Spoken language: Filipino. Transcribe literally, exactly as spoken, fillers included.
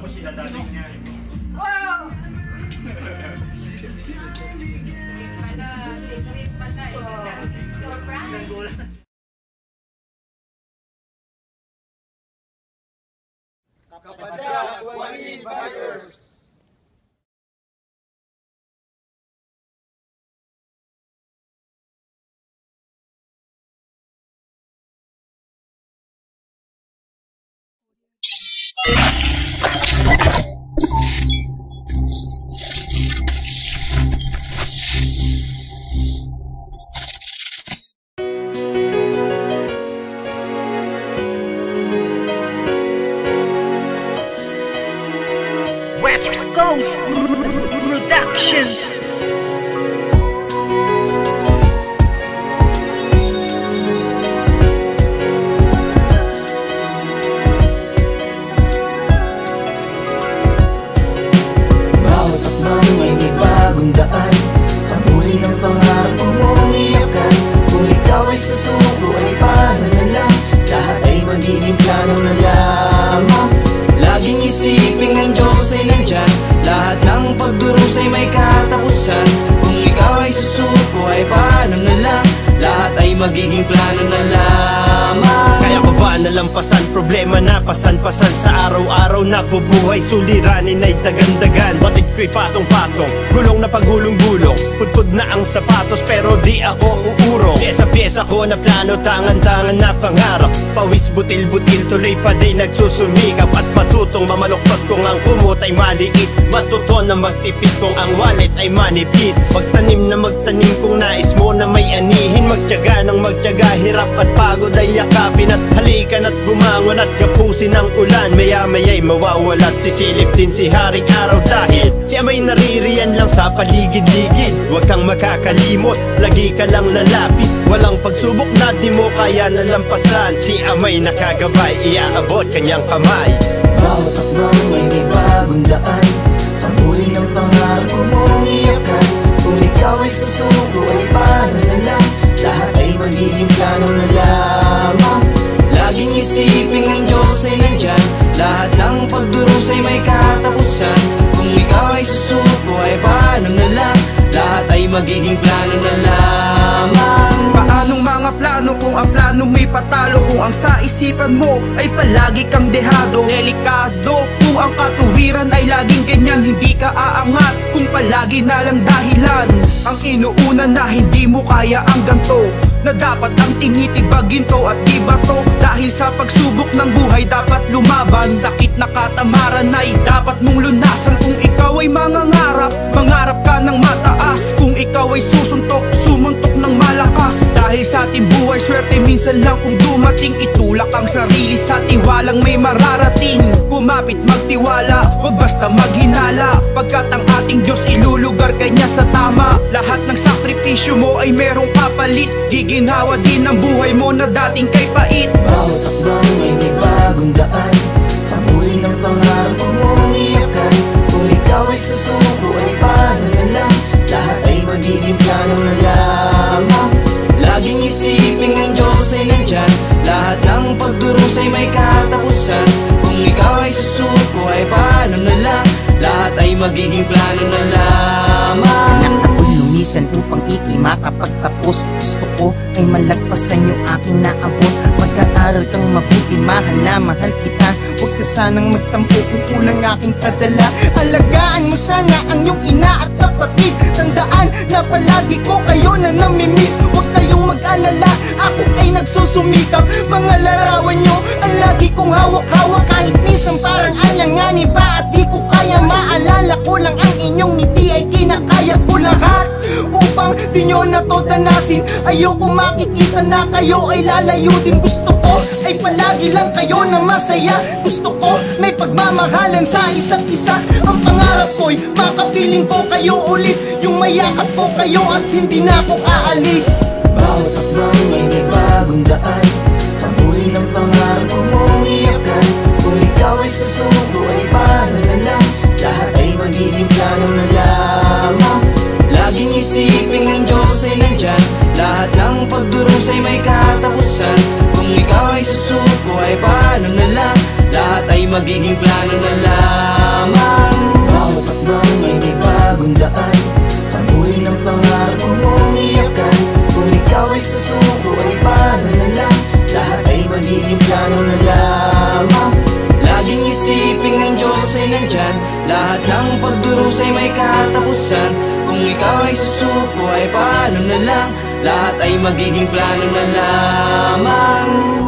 Tapos sinadaling niya. Wow! Secret pala eh. Surprise! Kapadyak Buwani Bikers! West Coast Productions. Bawat akbang ay may bagong daan, pamuli ng pangarap kung umiyakan. Kung ikaw ay susuko ay paano na lang, lahat ay magiging plano na lamang. Laging isipin ng Diyos ay nandyan, lahat ng pagdurusa ay may katapusan. Kung ikaw ay susuko ay paano na lang, lahat ay magiging plano na lamang. Kaya ko ba nalampasan, problema na pasan-pasan sa araw-araw na bubuhay, suliranin ay dagan-dagan. Batid ko'y patong-patong, gulong na paghulong-gulong, pudpud na ang sapatos pero di ako uurong. Pyesa-pyesa ko na plano, tangan-tangan na pangarap, pawis butil-butil tuloy pa di nagsusumikap. At matutong mamaluktot kung ang kumot ay maliit, matuto na magtipid kung ang wallet ay manipis. Magtanim na magtanim kung nais mo na may anihin, magtiyaga ng magtiyaga, hirap at pagod ay yakapin. At halikan at bumangon at gapusin ang ulan, maya-maya'y mawawala at sisilip din si Haring Araw. Dahil siya may naririyan lang sa paligid-ligid, huwag kang makakalimot, lagi ka lang lalapit. Walang pagsubok na di mo kaya nalampasan, si Amay nakagabay, iaabot kanyang kamay. Bawat akbang ay may bagong daan, pamuli ng pangarap kung umiyakan. Kung ikaw ay susuko ay paano na lang, lahat ay magiging plano na lamang. Laging isipin ng Diyos ay nandyan, lahat ng pagdurusa ay may katapusan. Kung ikaw ay susuko ay paano na lang, lahat ay magiging plano na lamang. Paanong mga plano kung ang plano may patalo? Kung ang sa isipan mo ay palagi kang dehado, delikado kung ang katuwiran ay laging ganyan, hindi ka aangat kung palagi na lang dahilan ang inuuna na hindi mo kaya ang ganto, na dapat ang tinitibagin to at di ba to? Dahil sa pagsubok ng buhay dapat lumaban, sakit na katamaran ay dapat mong lunasan. Kung ikaw ay mangangarap, mangarap ka ng mataas. Kung ikaw ay susuntok, sumuntok ng malakas. Dahil sa ating buhay swerte minsan lang kung dumating, itulak ang sarili sa tiwalang may mararating. Kumapit magtiwala, wag basta maghinala, pagkat ang ating Diyos ilulugar kanya sa tama. Lahat ng sakripisyo mo ay merong kapalit, giginawa din ang buhay mo na dating kay pait. Bawat akbang ay may bagong daan, pamuli ng pangarap kung umiyakan. Kung ikaw ay susuko ay paano na lang, lahat ay magiging plano na lamang. Laging isipin ng Diyos ay nandyan, lahat ng pagdurusa ay may katapusan. Kung ikaw ay susuko ay paano na lang, lahat ay magiging plano na lamang. Nang ako'y lumisan upang i'i makapagtapos, gusto ko ay malagpasan yung aking naabot. Mag-aaral kang mabuti, mahal na mahal kita, huwag ka sanang magtampo kung kulang aking padala. Alagaan mo sana ang iyong ina at kapatid, tandaan na palagi ko kayo na namimiss. Huwag kayong mag-alala, ako ay nagsusumikap. Mga larawan nyo ang lagi kong hawak-hawak, kahit minsan parang alanganin pa at di ko kaya. Maalala ko lang ang inyong ngiti ay kinakaya ko lahat, upang di nyo na to danasin. Ayoko makikita na kayo ay lalayo din. Gusto ko ay palagi lang kayo na masaya, gusto ko may pagmamahalan sa isa't isa. Ang pangarap ko'y makapiling ko kayo ulit, yung mayakap ko kayo at hindi na ako aalis. Bawat akbang ay may bagong daan, pamuli ng pangarap kung umiyakan. Kung ikaw ay susuko ay paano na lang, lahat ay magiging plano na lamang. Laging isipin ng Diyos ay nandyan, lahat ng pagdurusa ay may katapusan. Kung ikaw ay susuko ay paano na lang, lahat ay magiging plano na lang. lamang. Laging isipin ng Diyos ay nandyan, lahat ng pagdurusay may katapusan. Kung ikaw ay susuko ay paano na lang, lahat ay magiging plano na lamang.